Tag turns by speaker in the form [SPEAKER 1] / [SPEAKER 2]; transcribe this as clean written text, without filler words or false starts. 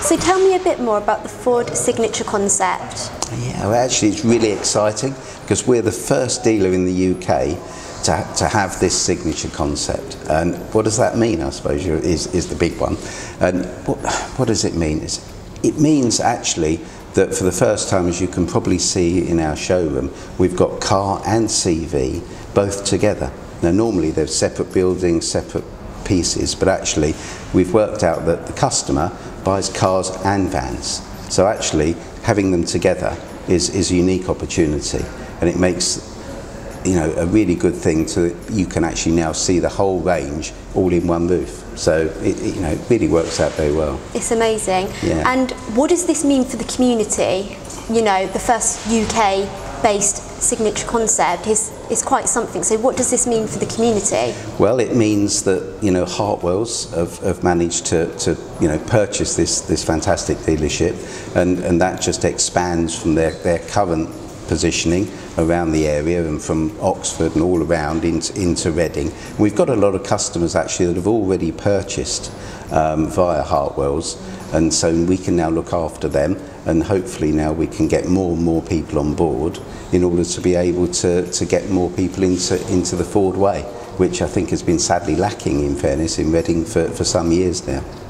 [SPEAKER 1] So tell me a bit more about the Ford Signature concept.
[SPEAKER 2] Yeah, well, actually it's really exciting because we're the first dealer in the UK to have this signature concept. And what does that mean, I suppose, is the big one. And what does it mean? It means actually that for the first time, as you can probably see in our showroom, we've got car and CV both together. Now normally they're separate buildings, separate pieces, but actually we've worked out that the customer buys cars and vans. So actually having them together is a unique opportunity, and it makes, you know, a really good thing you can actually now see the whole range all in one roof. So it really works out very well.
[SPEAKER 1] It's amazing.
[SPEAKER 2] Yeah.
[SPEAKER 1] And what does this mean for the community? You know, the first UK-based signature concept is quite something. So what does this mean for the community?
[SPEAKER 2] Well, it means that, you know, Hartwells have managed to purchase this fantastic dealership, and that just expands from their current positioning around the area and from Oxford and all around into Reading. We've got a lot of customers actually that have already purchased via Hartwells, and so we can now look after them, and hopefully now we can get more and more people on board in order to be able to get more people into the Ford way, which I think has been sadly lacking, in fairness, in Reading for some years now.